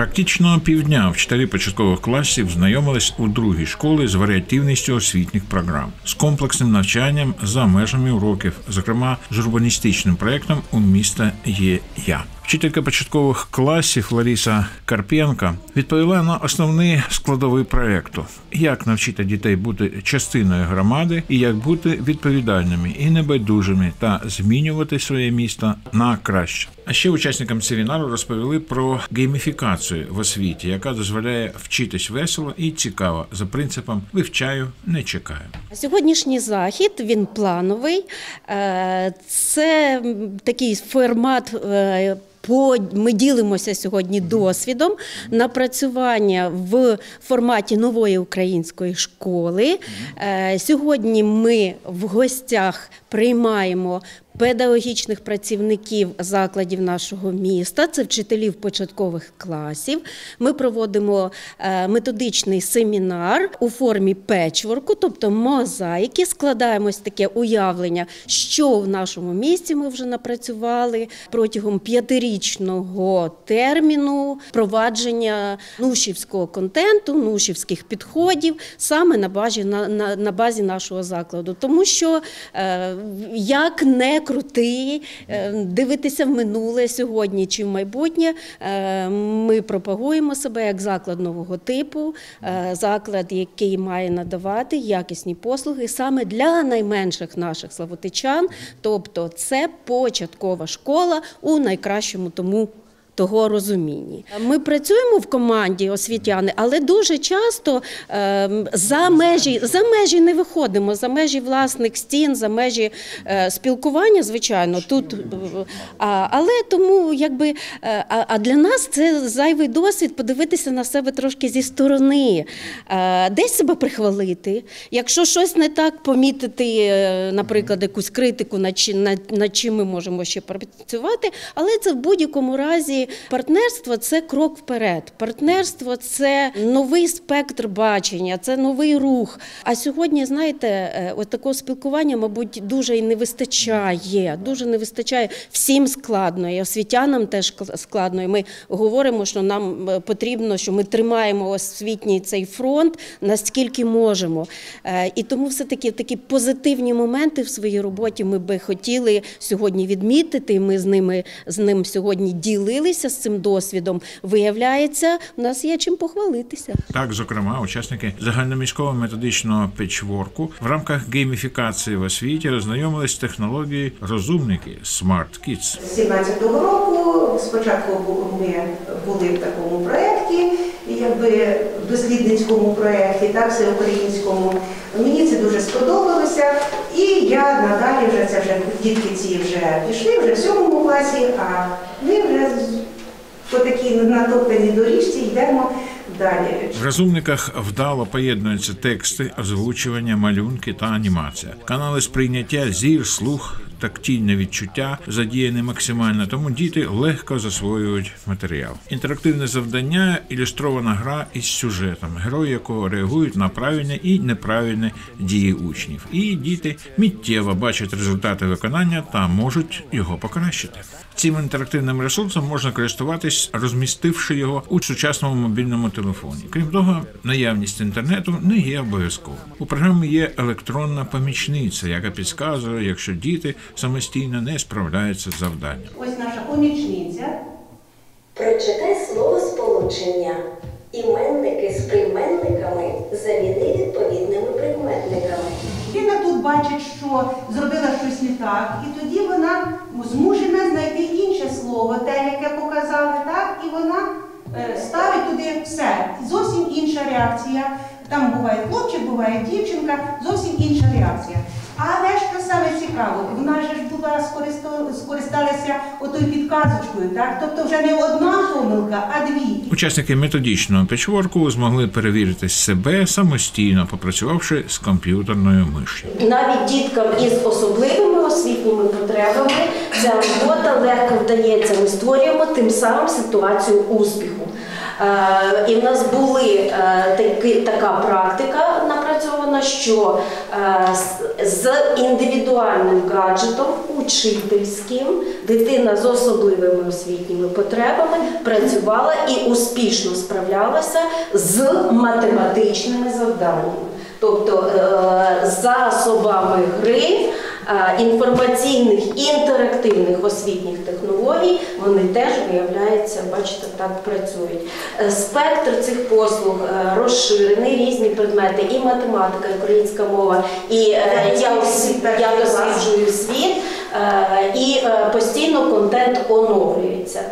Практично півдня вчителі початкових класів знайомились у другій школі з варіативністю освітніх програм, з комплексним навчанням за межами уроків, зокрема з урбаністичним проєктом «У міста є я». Вчителька початкових класів Лариса Карпенко відповіла на основний складовий проєкту – як навчити дітей бути частиною громади і як бути відповідальними і небайдужими та змінювати своє місто на краще. А ще учасникам семінару розповіли про гейміфікацію в освіті, яка дозволяє вчитись весело і цікаво за принципом «вивчаю, не чекаю». Сьогоднішній захід, він плановий. Це такий формат. Ми ділимося сьогодні досвідом напрацювання в форматі нової української школи. Сьогодні ми в гостях приймаємо педагогічних працівників закладів нашого міста, це вчителів початкових класів. Ми проводимо методичний семінар у формі петчворку, тобто мозаїки, складаємось таке уявлення, що в нашому місті ми вже напрацювали протягом 5-річного терміну провадження нушівського контенту, нушівських підходів саме на базі нашого закладу. Тому що як не крути, дивитися в минуле сьогодні чи в майбутнє. Ми пропагуємо себе як заклад нового типу, заклад, який має надавати якісні послуги саме для найменших наших славутичан, тобто це початкова школа у найкращому того розумінні. Ми працюємо в команді освітяни, але дуже часто за межі не виходимо, за межі власних стін, за межі спілкування, звичайно, тут. Але тому, а для нас це зайвий досвід подивитися на себе трошки зі сторони, десь себе прихвалити. Якщо щось не так, помітити, наприклад, якусь критику, над чим ми можемо ще працювати, але це в будь-якому разі партнерство – це крок вперед. Партнерство – це новий спектр бачення, це новий рух. А сьогодні, знаєте, от такого спілкування, мабуть, дуже і не вистачає. Дуже не вистачає. Всім складно, і освітянам теж складно. І ми говоримо, що нам потрібно, що ми тримаємо освітній цей фронт, наскільки можемо. І тому все-таки такі позитивні моменти в своїй роботі ми би хотіли сьогодні відмітити. Ми з ним сьогодні ділилися з цим досвідом. Виявляється, у нас є чим похвалитися. Так, зокрема, учасники загальноміського методичного петчворку в рамках гейміфікації в освіті ознайомились з технологією розумники Smart Kids. З 17-го року спочатку ми були в такому проєкті, в дослідницькому проєкті, так, всеукраїнському. Мені це дуже сподобалося, і я надалі дітки ці вже пішли, вже в 7 класі, а ми вже по такій натоптаній доріжці йдемо далі. В розумниках вдало поєднуються тексти, озвучування, малюнки та анімація. Канали сприйняття, зір, слух, тактильне відчуття задіяні максимально, тому діти легко засвоюють матеріал. Інтерактивне завдання – ілюстрована гра із сюжетом, герої якого реагують на правильні і неправильні дії учнів. І діти миттєво бачать результати виконання та можуть його покращити. Цим інтерактивним ресурсом можна користуватись, розмістивши його у сучасному мобільному телефоні. Крім того, наявність інтернету не є обов'язково. У програмі є електронна помічниця, яка підказує, якщо діти самостійно не справляються з завданням. Ось наша помічниця. Прочитай словосполучення. Іменники з прийменниками заміни відповідними прикметниками. Дитина тут бачить, що зробила щось не так, і тоді вона змушена знайти інше слово, те, яке показали, так, і вона ставить туди все. Зовсім інша реакція. Там буває хлопчик, буває дівчинка, зовсім інша реакція. Але ж це саме цікаво, вона ж скористалася отою підказочкою, так? Тобто вже не одна помилка, а 2. Учасники методичного петчворку змогли перевірити себе самостійно, попрацювавши з комп'ютерною миш'ю. Навіть діткам із особливими освітніми потребами ця робота легко вдається. Ми створюємо тим самим ситуацію успіху. І в нас була така практика напрацьована, що індивідуальним гаджетом, учительським. Дитина з особливими освітніми потребами працювала і успішно справлялася з математичними завданнями. Тобто засобами гри, інформаційних, інтерактивних освітніх технологій, вони теж, виявляється, бачите, так працюють. Спектр цих послуг розширений, різні предмети, і математика, і українська мова, і я досліджую світ, і постійно контент оновлюється.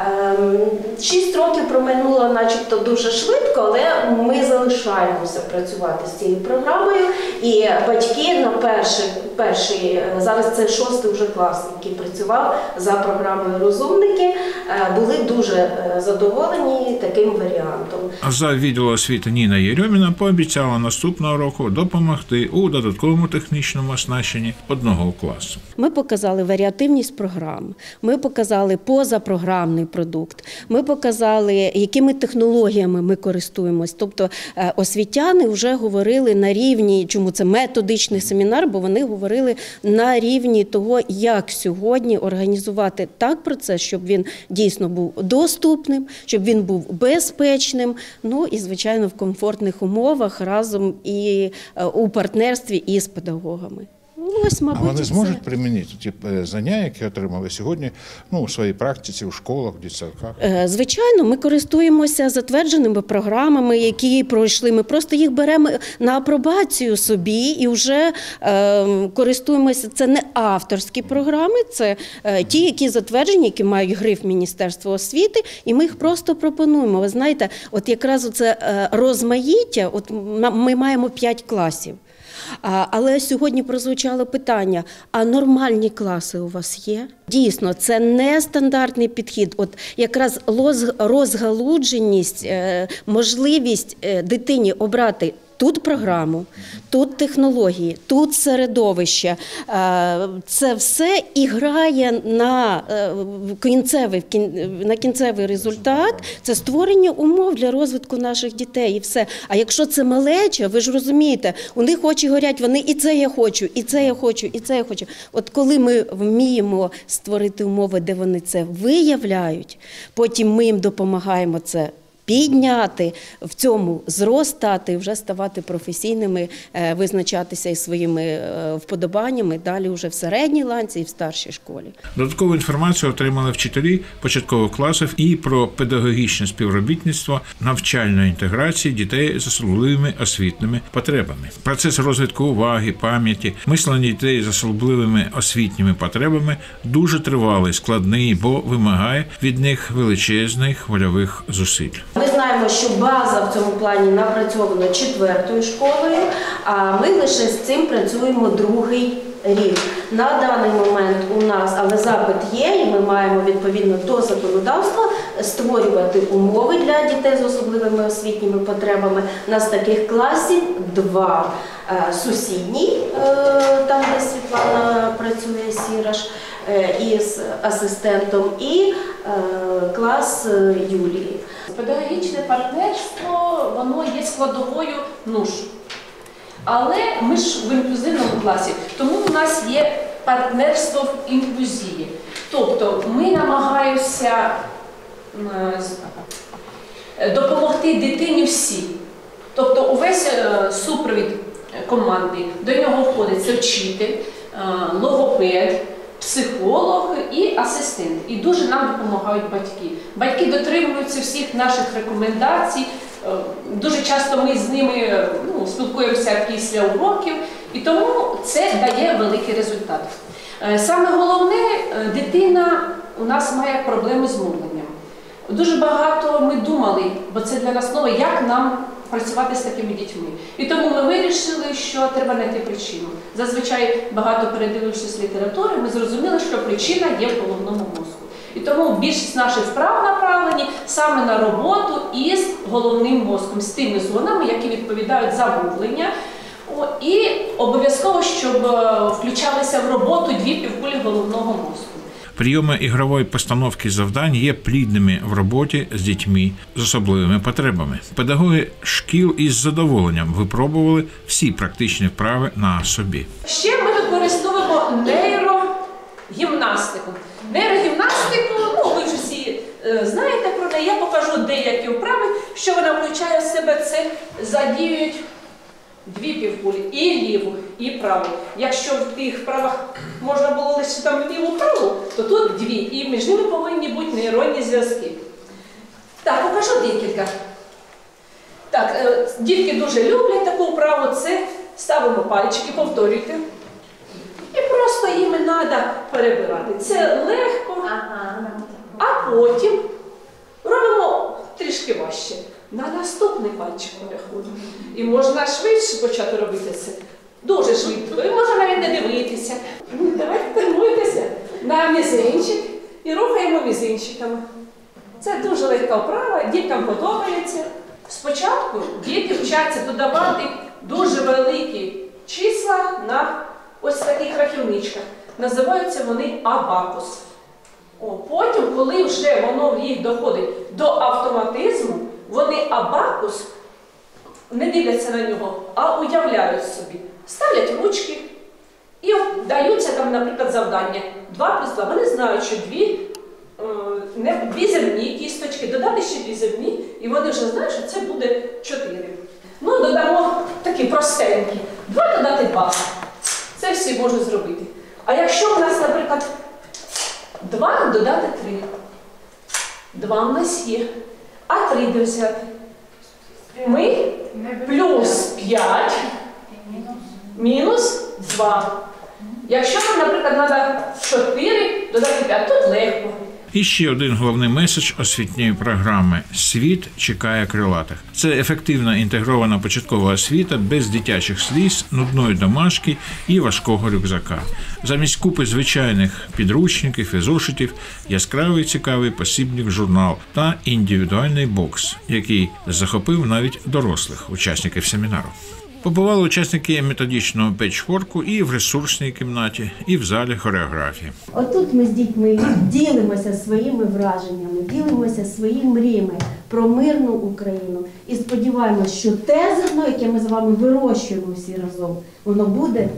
6 років проминуло начебто дуже швидко, але ми залишаємося працювати з цією програмою. І батьки на перший, зараз це 6-й вже клас, який працював за програмою «Розумники», були дуже задоволені таким варіантом. А за відділу освіти Ніна Єрьоміна пообіцяла наступного року допомогти у додатковому технічному оснащенні 1 класу. Ми показали варіативність програм, ми показали позапрограмний продукт, ми показали, якими технологіями ми користуємось. Тобто освітяни вже говорили на рівні, чому це методичний семінар, бо вони говорили на рівні того, як сьогодні організувати так процес, щоб він дійсно був доступним, щоб він був безпечним, ну і, звичайно, в комфортних умовах разом і у партнерстві із педагогами. Ось, мабуть, а вони зможуть примінити ті знання, які отримали сьогодні, у своїй практиці, у школах, в дитсадках? Звичайно, ми користуємося затвердженими програмами, які пройшли. Ми просто їх беремо на апробацію собі і вже користуємося. Це не авторські програми, це ті, які затверджені, які мають гриф Міністерства освіти, і ми їх просто пропонуємо. Ви знаєте, от якраз оце розмаїття, от ми маємо 5 класів. Але сьогодні прозвучало питання, а нормальні класи у вас є? Дійсно, це не стандартний підхід. От якраз розгалудженість, можливість дитині обрати тут програму, тут технології, тут середовище. Це все і грає на кінцевий результат. Це створення умов для розвитку наших дітей і все. А якщо це малеча, ви ж розумієте, у них очі горять, вони і це я хочу, і це я хочу, і це я хочу. От коли ми вміємо створити умови, де вони це виявляють, потім ми їм допомагаємо це підняти, в цьому зростати, вже ставати професійними, визначатися із своїми вподобаннями далі вже в середній ланці і в старшій школі. Додаткову інформацію отримали вчителі початкових класів і про педагогічне співробітництво навчальної інтеграції дітей з особливими освітніми потребами. Процес розвитку уваги, пам'яті, мислення дітей з особливими освітніми потребами дуже тривалий, складний, бо вимагає від них величезних вольових зусиль. Ми знаємо, що база в цьому плані напрацьована 4-ю школою, а ми лише з цим працюємо 2-й рік. На даний момент у нас, але запит є, і ми маємо відповідно до законодавства створювати умови для дітей з особливими освітніми потребами. У нас таких класів 2. Сусідній, там де Світлана працює, Сіраш, із асистентом, і клас Юлії. Педагогічне партнерство, воно є складовою НУШ. Але ми ж в інклюзивному класі, тому у нас є партнерство в інклюзії. Тобто ми намагаємося допомогти дитині всі. Тобто увесь супровід команди, до нього входить це вчитель, логопед, психолог і асистент. І дуже нам допомагають батьки. Батьки дотримуються всіх наших рекомендацій. Дуже часто ми з ними спілкуємося після уроків, і тому це дає великий результат. Саме головне, дитина у нас має проблеми з мовленням. Дуже багато ми думали, бо це для нас нове, як нам працювати з такими дітьми. І тому ми вирішили, що треба знайти причину. Зазвичай, багато передивившись літератури, ми зрозуміли, що причина є в головному мозку. І тому більшість наших вправ направлені саме на роботу із головним мозком, з тими зонами, які відповідають за мовлення. І обов'язково, щоб включалися в роботу 2 півкулі головного мозку. Прийоми ігрової постановки завдань є плідними в роботі з дітьми з особливими потребами. Педагоги шкіл із задоволенням випробували всі практичні вправи на собі. Ще ми використовуємо нейрогімнастику. Нейрогімнастику, ну ви ж всі знаєте про неї, я покажу деякі вправи, що вона включає в себе. Це задіюють дві півкулі, і ліву, і праву. Якщо в тих вправах можна було лише там ліву-праву, то тут дві, і між ними повинні бути нейронні зв'язки. Так, покажу декілька. Так, дітки дуже люблять таку вправу, це ставимо пальчики, повторюйте. І просто їми треба перебирати. Це легко, а потім робимо трішки важче. На наступний пальчик переходимо. І можна швидше почати робити це. Дуже швидко. І можна навіть не дивитися. Давайте тренуйтеся на мізинчик і рухаємо мізинчиками. Це дуже легка вправа, діткам подобається. Спочатку діти вчаться додавати дуже великі числа на ось таких рахівничках. Називаються вони абакус. Потім, коли вже воно в їх доходить до автоматизму, вони абакус не дивляться на нього, а уявляють собі. Ставлять ручки і даються там, наприклад, завдання 2+2. Вони знають, що дві земні кісточки, додати ще дві земні, і вони вже знають, що це буде 4. Ну, додамо такі простенькі. 2 додати 2. Це всі можуть зробити. А якщо у нас, наприклад, 2 додати 3. 2 в нас є. А 3 де взяти? Ми плюс 5 мінус 2. Якщо нам, наприклад, треба 4 додати 5, тут легко. І ще один головний меседж освітньої програми «Світ чекає крилатих». Це ефективна інтегрована початкова освіта без дитячих сліз, нудної домашки і важкого рюкзака. Замість купи звичайних підручників і зошитів яскравий цікавий посібник журнал та індивідуальний бокс, який захопив навіть дорослих учасників семінару. Побували учасники методичного петчворку і в ресурсній кімнаті, і в залі хореографії. Отут ми з дітьми ділимося своїми враженнями, ділимося своїми мріями про мирну Україну. І сподіваємось, що те зерно, яке ми з вами вирощуємо всі разом, воно буде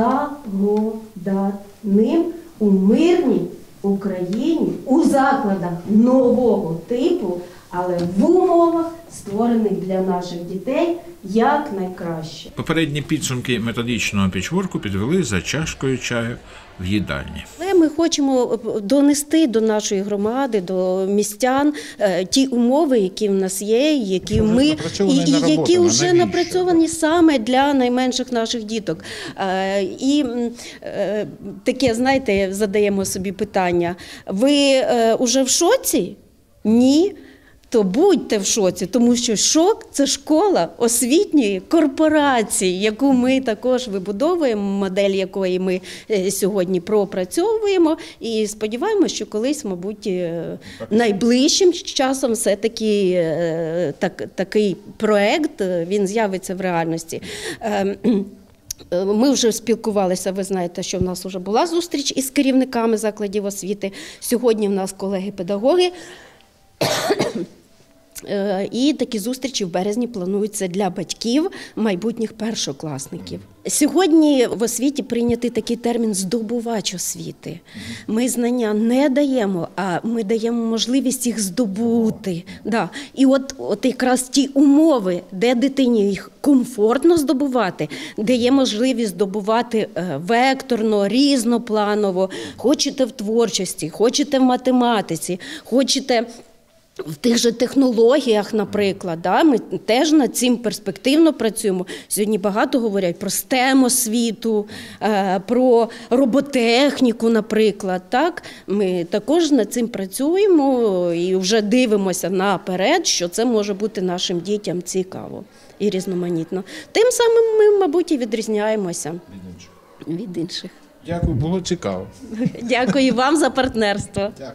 благодатним у мирній Україні, у закладах нового типу, але в умовах, створених для наших дітей, як найкраще. Попередні підсумки методичного петчворку підвели за чашкою чаю в їдальні. Але ми хочемо донести до нашої громади, до містян ті умови, які в нас є, які які вже напрацьовані саме для найменших наших діток. І таке, знаєте, задаємо собі питання: ви уже в шоці? Ні. То будьте в шоці, тому що шок – це школа освітньої корпорації, яку ми також вибудовуємо, модель якої ми сьогодні пропрацьовуємо. І сподіваємося, що колись, мабуть, найближчим часом все-таки такий проєкт, він з'явиться в реальності. Ми вже спілкувалися, ви знаєте, що в нас вже була зустріч із керівниками закладів освіти. Сьогодні в нас колеги-педагоги. І такі зустрічі в березні плануються для батьків майбутніх першокласників. Сьогодні в освіті прийнятий такий термін «здобувач освіти». Ми знання не даємо, а ми даємо можливість їх здобути. Да. І от якраз ті умови, де дитині їх комфортно здобувати, де є можливість здобувати векторно, різнопланово, хочете в творчості, хочете в математиці, хочете в тих же технологіях, наприклад, да, ми теж над цим перспективно працюємо. Сьогодні багато говорять про STEM-освіту, про роботехніку, наприклад. Так? Ми також над цим працюємо і вже дивимося наперед, що це може бути нашим дітям цікаво і різноманітно. Тим самим ми, мабуть, і відрізняємося від інших. Дякую, було цікаво. Дякую вам за партнерство.